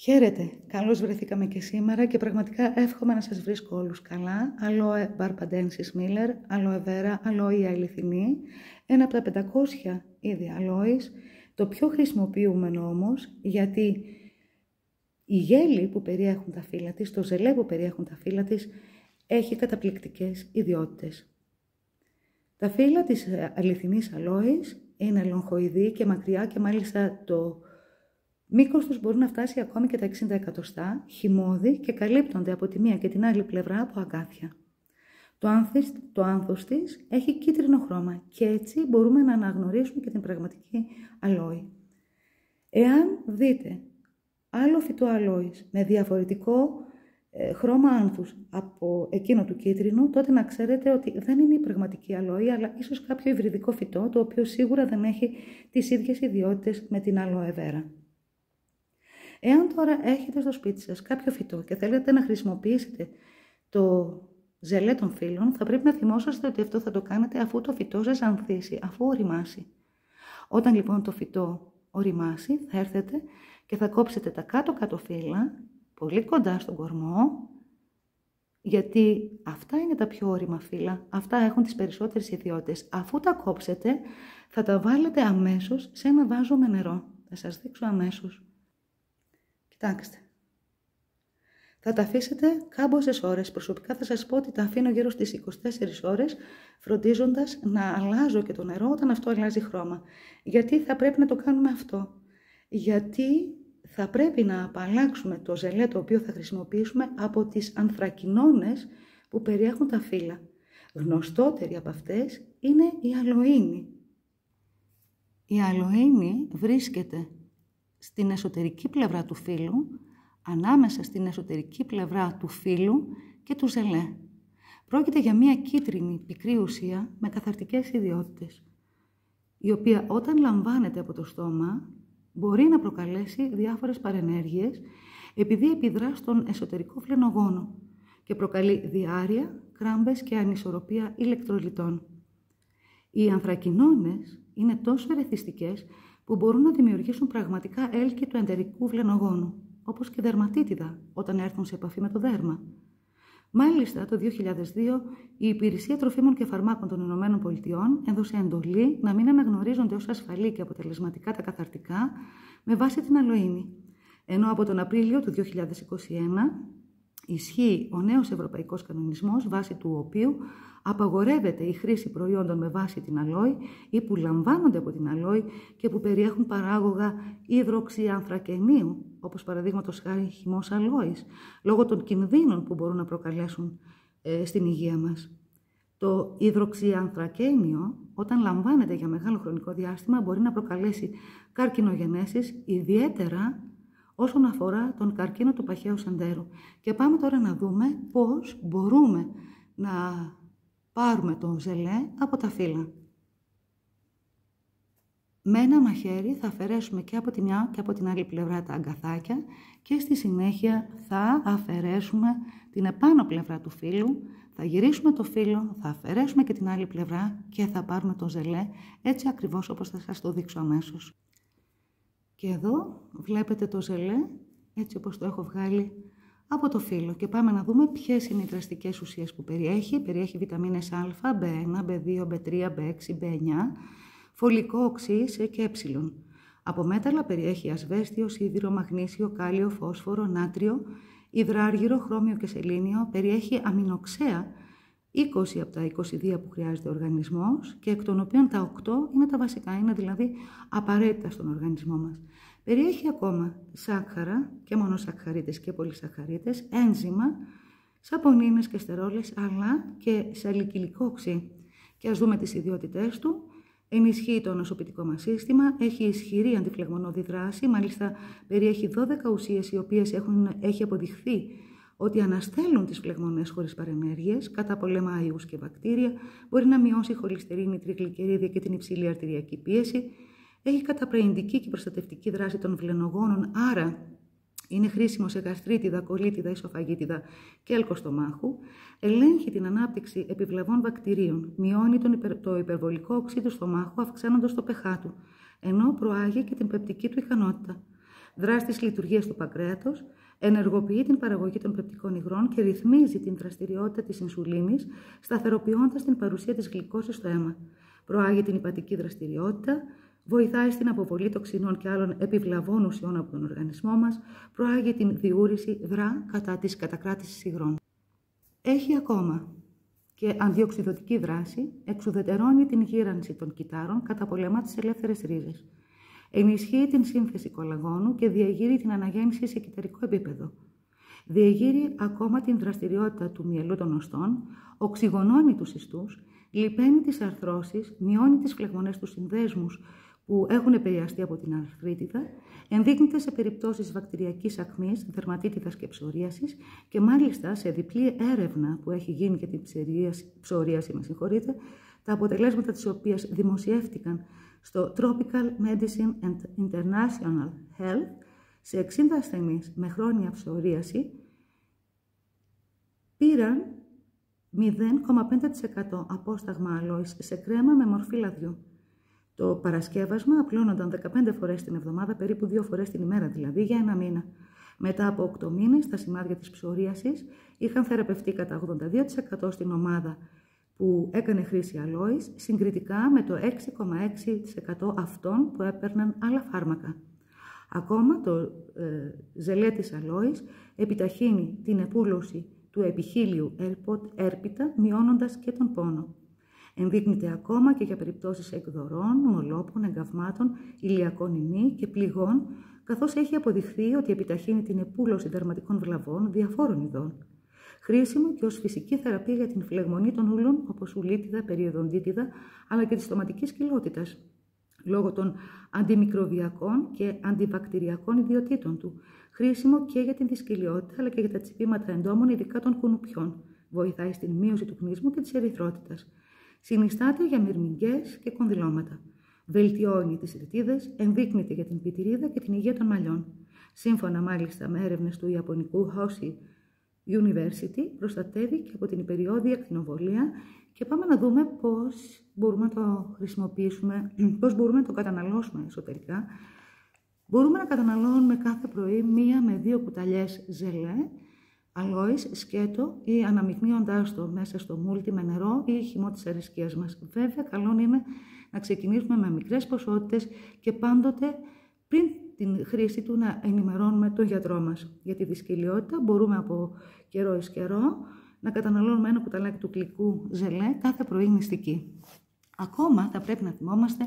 Χαίρετε, καλώς βρεθήκαμε και σήμερα και πραγματικά εύχομαι να σας βρίσκω όλους καλά. Aloe barbadensis miller, aloe vera, aloe αληθινή, ένα από τα 500 είδη aloes, το πιο χρησιμοποιούμενο όμως, γιατί η γέλη που περιέχουν τα φύλλα της, το ζελέ που περιέχουν τα φύλλα της, έχει καταπληκτικές ιδιότητες. Τα φύλλα της αληθινής aloes είναι λογχοειδή και μακριά και μάλιστα το μήκος τους μπορεί να φτάσει ακόμη και τα 60 εκατοστά, χυμώδη και καλύπτονται από τη μία και την άλλη πλευρά από αγκάθια. Το άνθος της έχει κίτρινο χρώμα και έτσι μπορούμε να αναγνωρίσουμε και την πραγματική αλόη. Εάν δείτε άλλο φυτό αλόης με διαφορετικό χρώμα άνθους από εκείνο του κίτρινου, τότε να ξέρετε ότι δεν είναι η πραγματική αλόη, αλλά ίσως κάποιο υβριδικό φυτό, το οποίο σίγουρα δεν έχει τις ίδιες ιδιότητες με την aloe vera. Εάν τώρα έχετε στο σπίτι σας κάποιο φυτό και θέλετε να χρησιμοποιήσετε το ζελέ των φύλλων, θα πρέπει να θυμόσαστε ότι αυτό θα το κάνετε αφού το φυτό σας ανθίσει, αφού οριμάσει. Όταν λοιπόν το φυτό οριμάσει, θα έρθετε και θα κόψετε τα κάτω-κάτω φύλλα, πολύ κοντά στον κορμό, γιατί αυτά είναι τα πιο όρημα φύλλα, αυτά έχουν τις περισσότερες ιδιότητες. Αφού τα κόψετε, θα τα βάλετε αμέσως σε ένα βάζο με νερό. Θα σας δείξω αμέσως. Κοιτάξτε. Θα τα αφήσετε κάμποσες ώρες. Προσωπικά θα σας πω ότι τα αφήνω γύρω στις 24 ώρες, φροντίζοντας να αλλάζω και το νερό όταν αυτό αλλάζει χρώμα. Γιατί θα πρέπει να το κάνουμε αυτό? Γιατί θα πρέπει να απαλλάξουμε το ζελέ το οποίο θα χρησιμοποιήσουμε από τις ανθρακινώνες που περιέχουν τα φύλλα. Γνωστότερη από αυτές είναι η αλοΐνη. Η αλοΐνη βρίσκεται στην εσωτερική πλευρά του φύλλου, ανάμεσα στην εσωτερική πλευρά του φύλλου και του ζελέ. Πρόκειται για μία κίτρινη πικρή ουσία με καθαρτικές ιδιότητες, η οποία όταν λαμβάνεται από το στόμα μπορεί να προκαλέσει διάφορες παρενέργειες επειδή επιδρά στον εσωτερικό φλενογόνο και προκαλεί διάρρεια, κράμπες και ανισορροπία ηλεκτρολιτών. Οι ανθρακινώνες είναι τόσο ερεθιστικές που μπορούν να δημιουργήσουν πραγματικά έλκη του εντερικού φλενογόνου, όπως και δερματίτιδα όταν έρθουν σε επαφή με το δέρμα. Μάλιστα, το 2002 η Υπηρεσία Τροφίμων και Φαρμάκων των Ηνωμένων Πολιτειών έδωσε εντολή να μην αναγνωρίζονται ως ασφαλή και αποτελεσματικά τα καθαρτικά με βάση την αλοΐνη. Ενώ από τον Απρίλιο του 2021 ισχύει ο νέος ευρωπαϊκός κανονισμός, βάσει του οποίου απαγορεύεται η χρήση προϊόντων με βάση την αλόη ή που λαμβάνονται από την αλόη και που περιέχουν παράγωγα υδροξυανθρακενίου, όπως παραδείγματος χάρη χυμός αλόης, λόγω των κινδύνων που μπορούν να προκαλέσουν στην υγεία μας. Το υδροξυανθρακένιο, όταν λαμβάνεται για μεγάλο χρονικό διάστημα, μπορεί να προκαλέσει καρκινογενέσεις, ιδιαίτερα όσον αφορά τον καρκίνο του παχαίου σαντέρου. Και πάμε τώρα να δούμε πώς μπορούμε να πάρουμε το ζελέ από τα φύλλα. Με ένα μαχαίρι θα αφαιρέσουμε και από τη μια και από την άλλη πλευρά τα αγκαθάκια και στη συνέχεια θα αφαιρέσουμε την επάνω πλευρά του φύλλου, θα γυρίσουμε το φύλλο, θα αφαιρέσουμε και την άλλη πλευρά και θα πάρουμε το ζελέ έτσι ακριβώς όπως θα σας το δείξω αμέσως. Και εδώ βλέπετε το ζελέ έτσι όπως το έχω βγάλει από το φύλλο και πάμε να δούμε ποιες είναι οι δραστικές ουσίες που περιέχει. Περιέχει βιταμίνες Α, B1, B2, B3, B6, B9, φωλικό οξύ, Σε και Ε. Από μέταλλα περιέχει ασβέστιο, σίδηρο, μαγνήσιο, κάλιο, φόσφορο, νάτριο, υδράργυρο, χρώμιο και σελήνιο. Περιέχει αμινοξέα, 20 από τα 22 που χρειάζεται ο οργανισμός και εκ των οποίων τα 8 είναι τα βασικά, είναι δηλαδή απαραίτητα στον οργανισμό μας. Περιέχει ακόμα σάκχαρα και μονοσακχαρίτες και πολυσακχαρίτες, ένζημα, σαπονίνες και στερόλες, αλλά και σαλικυλικό οξύ. Και ας δούμε τις ιδιότητές του. Ενισχύει το νοσοποιητικό μας σύστημα, έχει ισχυρή αντιφλεγμονώδη δράση, μάλιστα περιέχει 12 ουσίες οι οποίες έχει αποδειχθεί ότι αναστέλουν τις φλεγμονές χωρίς παρενέργειες, καταπολεμά ιούς και βακτήρια, μπορεί να μειώσει χολυστερίνη, τριγλικερίδια και την υψηλή αρτηριακή πίεση, έχει καταπραιντική και προστατευτική δράση των φλενογόνων, άρα είναι χρήσιμο σε γαστρίτιδα, κολίτιδα, ισοφαγίτιδα και ελκοστομάχου, ελέγχει την ανάπτυξη επιβλαβών βακτηρίων, μειώνει το υπερβολικό οξύ του στομάχου αυξάνοντας το pH του, ενώ προάγει και την πεπτική του ικανότητα. δράσει τις λειτουργίες του παγκρέατος, ενεργοποιεί την παραγωγή των πεπτικών υγρών και ρυθμίζει την δραστηριότητα της ινσουλίνης, σταθεροποιώντας την παρουσία της γλυκώσης στο αίμα. Προάγει την ηπατική δραστηριότητα, βοηθάει στην αποβολή τοξινών και άλλων επιβλαβών ουσιών από τον οργανισμό μας, προάγει την διούρηση, δρά κατά της κατακράτησης υγρών. Έχει ακόμα και αντιοξυδωτική δράση, εξουδετερώνει την γύρανση των κυττάρων, καταπολεμά τις ελεύθερες ρίζες. Ενισχύει την σύνθεση κολαγόνου και διεγείρει την αναγέννηση σε κυτταρικό επίπεδο. Διεγείρει ακόμα την δραστηριότητα του μυελού των οστών, οξυγονώνει τους ιστούς, λιπαίνει τις αρθρώσεις, μειώνει τις φλεγμονές του συνδέσμους που έχουν επηρεαστεί από την αρθρίτιδα, ενδείκνυται σε περιπτώσεις βακτηριακής ακμής, δερματίτιδας και ψωρίασης και μάλιστα σε διπλή έρευνα που έχει γίνει για την ψωρίαση, τα αποτελέσματα της οποίας δημοσιεύτηκαν στο Tropical Medicine and International Health, σε 60 ασθενείς με χρόνια ψωρίαση πήραν 0,5% απόσταγμα αλόης σε κρέμα με μορφή λαδιού. Το παρασκεύασμα απλώνονταν 15 φορές την εβδομάδα, περίπου 2 φορές την ημέρα δηλαδή, για 1 μήνα. Μετά από 8 μήνες, τα σημάδια της ψωρίασης είχαν θεραπευτεί κατά 82% στην ομάδα που έκανε χρήση αλόης, συγκριτικά με το 6,6% αυτών που έπαιρναν άλλα φάρμακα. Ακόμα το ζελέ της αλόης επιταχύνει την επούλωση του επιχείλιου έρπιτα, μειώνοντας και τον πόνο. Ενδείκνυται ακόμα και για περιπτώσεις εκδορών, μολόπων, εγκαυμάτων, ηλιακών ημί και πληγών, καθώς έχει αποδειχθεί ότι επιταχύνει την επούλωση δερματικών βλαβών διαφόρων ειδών. Χρήσιμο και ως φυσική θεραπεία για την φλεγμονή των ούλων, όπως ουλίτιδα, περιοδοντίτιδα, αλλά και της στοματικής κοιλότητας, λόγω των αντιμικροβιακών και αντιβακτηριακών ιδιοτήτων του. Χρήσιμο και για την δυσκυλιότητα, αλλά και για τα τσιπήματα εντόμων, ειδικά των κουνουπιών. Βοηθάει στην μείωση του κνίσμου και της ερυθρότητας. Συνιστάται για μυρμηγκές και κονδυλώματα. Βελτιώνει τις ρητίδες, ενδείκνυται για την πιτηρίδα και την υγεία των μαλλιών. Σύμφωνα μάλιστα με έρευνες του Ιαπωνικού Hoshi University, προστατεύει και από την υπεριόδια ακτινοβολία και πάμε να δούμε πώς μπορούμε να το χρησιμοποιήσουμε, πώς μπορούμε να το καταναλώσουμε εσωτερικά. Μπορούμε να καταναλώνουμε κάθε πρωί 1 με 2 κουταλιές ζελέ, αλόης, σκέτο ή αναμειγνύοντάς το μέσα στο μούλτι με νερό ή χυμό της αρεσκίας μας. Βέβαια, καλό είναι να ξεκινήσουμε με μικρές ποσότητες και πάντοτε πριν την χρήση του να ενημερώνουμε τον γιατρό μας. Για τη δυσκυλιότητα μπορούμε από καιρό εις καιρό να καταναλώνουμε 1 κουταλάκι του γλυκού ζελέ κάθε πρωί νηστική. Ακόμα θα πρέπει να θυμόμαστε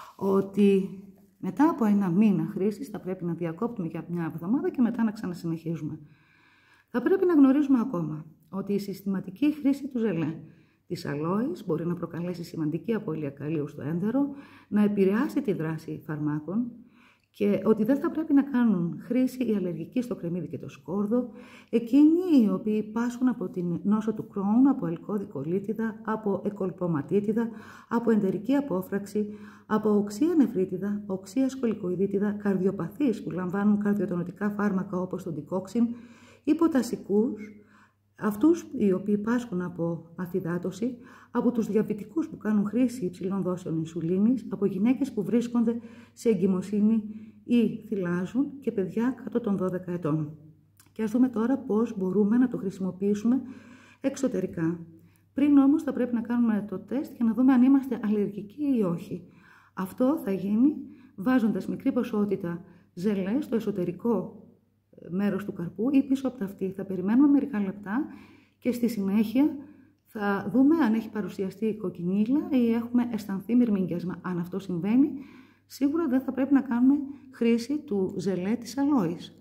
ότι μετά από 1 μήνα χρήσης θα πρέπει να διακόπτουμε για 1 εβδομάδα και μετά να ξανασυνεχίζουμε. Θα πρέπει να γνωρίζουμε ακόμα ότι η συστηματική χρήση του ζελέ της αλόης μπορεί να προκαλέσει σημαντική απώλεια καλίου στο έντερο, να επηρεάσει τη δράση φαρμάκων και ότι δεν θα πρέπει να κάνουν χρήση οι αλλεργικοί στο κρεμμύδι και το σκόρδο, εκείνοι οι οποίοι πάσχουν από την νόσο του Crohn, από ελκώδη κολίτιδα, από εκολπωματίτιδα, από εντερική απόφραξη, από οξία νεφρίτιδα, οξία σκολικοειδίτιδα, καρδιοπαθείς που λαμβάνουν καρδιοτονωτικά φάρμακα όπως τον Digoxin, υποτασικούς, αυτούς οι οποίοι πάσχουν από αφυδάτωση, από τους διαβητικούς που κάνουν χρήση υψηλών δόσεων ινσουλίνης, από γυναίκες που βρίσκονται σε εγκυμοσύνη ή θυλάζουν και παιδιά κάτω των 12 ετών. Και ας δούμε τώρα πώς μπορούμε να το χρησιμοποιήσουμε εξωτερικά. Πριν όμως θα πρέπει να κάνουμε το τεστ για να δούμε αν είμαστε αλλεργικοί ή όχι. Αυτό θα γίνει βάζοντας μικρή ποσότητα ζελέ στο εσωτερικό μέρος του καρπού ή πίσω από τα αυτή. Θα περιμένουμε μερικά λεπτά και στη συνέχεια θα δούμε αν έχει παρουσιαστεί κοκκινίλα ή έχουμε αισθανθεί μυρμήγκιασμα. Αν αυτό συμβαίνει, σίγουρα δεν θα πρέπει να κάνουμε χρήση του ζελέ της αλόης.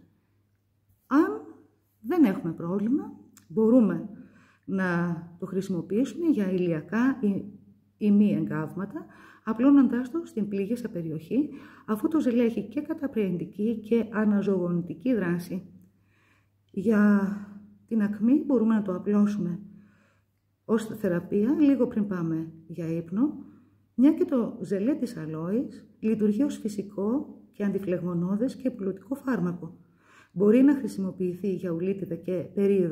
Αν δεν έχουμε πρόβλημα, μπορούμε να το χρησιμοποιήσουμε για ηλιακά ή μη εγκάβματα, απλώνοντάς το στην πλήγησα περιοχή, αφού το ζελέ έχει και καταπραιντική και αναζωογονητική δράση. Για την ακμή μπορούμε να το απλώσουμε ως θεραπεία λίγο πριν πάμε για ύπνο, μια και το ζελέ της αλόης λειτουργεί ως φυσικό και αντιφλεγμονώδες και επιλωτικό φάρμακο. Μπορεί να χρησιμοποιηθεί για ουλίτιδα και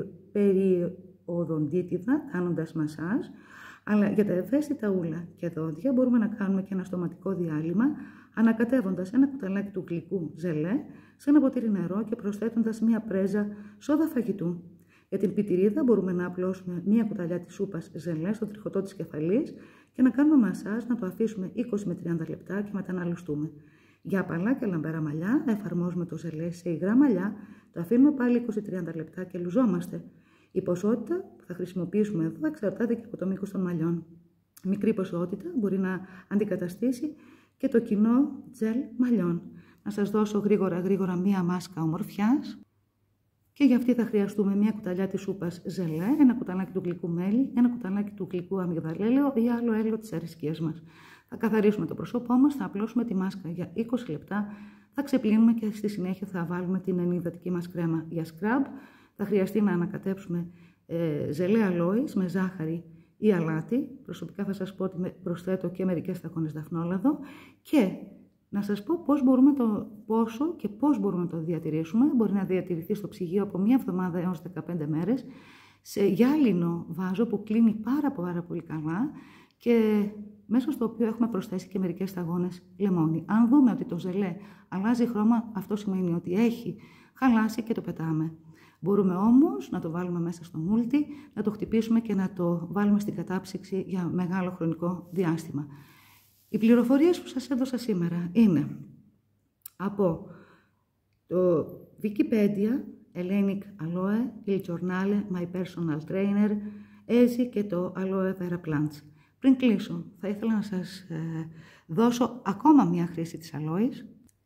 περιοδοντίτιδα, κάνοντας μασάζ, αλλά για τα ευαίσθητα ούλα και δόντια μπορούμε να κάνουμε και ένα στοματικό διάλειμμα, ανακατεύοντας ένα κουταλάκι του γλυκού ζελέ σε ένα ποτήρι νερό και προσθέτοντας μία πρέζα σόδα φαγητού. Για την πιτηρίδα μπορούμε να απλώσουμε μία κουταλιά της σούπας ζελέ στο τριχωτό της κεφαλής και να κάνουμε μασάζ, να το αφήσουμε 20 με 30 λεπτά και μετά να λουστούμε. Για απαλά και λαμπερά μαλλιά εφαρμόζουμε το ζελέ σε υγρά μαλλιά, το αφήνουμε πάλι 20-30 λεπτά και λουζόμαστε. Η ποσότητα που θα χρησιμοποιήσουμε εδώ εξαρτάται και από το μήκος των μαλλιών. Μικρή ποσότητα μπορεί να αντικαταστήσει και το κοινό τζελ μαλλιών. Να σας δώσω γρήγορα μία μάσκα ομορφιάς. Και για αυτή θα χρειαστούμε μία κουταλιά της σούπας ζελέ, ένα κουταλάκι του γλυκού μέλι, ένα κουταλάκι του γλυκού αμυγδαλέλαιο ή άλλο έλαιο της αρισκίας μας. Θα καθαρίσουμε το πρόσωπό μας, θα απλώσουμε τη μάσκα για 20 λεπτά, θα ξεπλύνουμε και στη συνέχεια θα βάλουμε την ενυδατική μας κρέμα για σκραμπ. Θα χρειαστεί να ανακατέψουμε ζελέ αλόης με ζάχαρη ή αλάτι. Προσωπικά θα σας πω ότι προσθέτω και μερικές σταγόνες δαφνόλαδο και να σας πω πόσο και πώς μπορούμε να το διατηρήσουμε. Μπορεί να διατηρηθεί στο ψυγείο από 1 εβδομάδα έως 15 μέρες σε γυάλινο βάζο που κλείνει πάρα πολύ καλά και μέσα στο οποίο έχουμε προσθέσει και μερικές σταγόνες λεμόνι. Αν δούμε ότι το ζελέ αλλάζει χρώμα, αυτό σημαίνει ότι έχει χαλάσει και το πετάμε. Μπορούμε όμως να το βάλουμε μέσα στο μούλτι, να το χτυπήσουμε και να το βάλουμε στην κατάψυξη για μεγάλο χρονικό διάστημα. Οι πληροφορίες που σας έδωσα σήμερα είναι από το Wikipedia, Hellenic Aloe, Il Giornale, My Personal Trainer, έτσι και το Aloe Vera Plants. Πριν κλείσω, θα ήθελα να σας δώσω ακόμα μία χρήση της αλόης.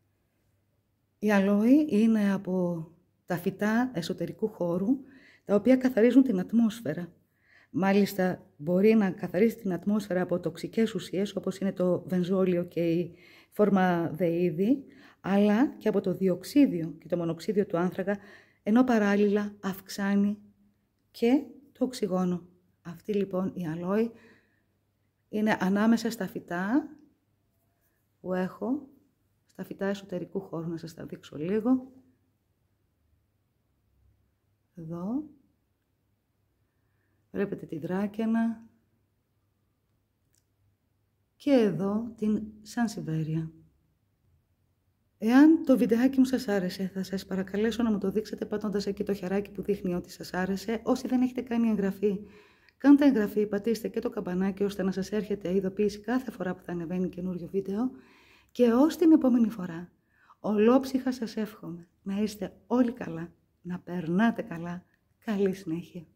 Η αλόη είναι από τα φυτά εσωτερικού χώρου, τα οποία καθαρίζουν την ατμόσφαιρα. Μάλιστα, μπορεί να καθαρίσει την ατμόσφαιρα από τοξικές ουσίες, όπως είναι το βενζόλιο και η φορμαδεΐδη, αλλά και από το διοξίδιο και το μονοξίδιο του άνθρακα, ενώ παράλληλα αυξάνει και το οξυγόνο. Αυτή λοιπόν η αλόη είναι ανάμεσα στα φυτά που έχω, στα φυτά εσωτερικού χώρου. Να σας τα δείξω λίγο. Εδώ. Βλέπετε την δράκαινα και εδώ την σανσιβέρια. Εάν το βιντεάκι μου σας άρεσε, θα σας παρακαλέσω να μου το δείξετε πατώντας εκεί το χεράκι που δείχνει ότι σας άρεσε. Όσοι δεν έχετε κάνει εγγραφή, κάντε εγγραφή, πατήστε και το καμπανάκι ώστε να σας έρχεται ειδοποίηση κάθε φορά που θα ανεβαίνει καινούριο βίντεο. Και ως την επόμενη φορά, ολόψυχα σας εύχομαι να είστε όλοι καλά, να περνάτε καλά. Καλή συνέχεια.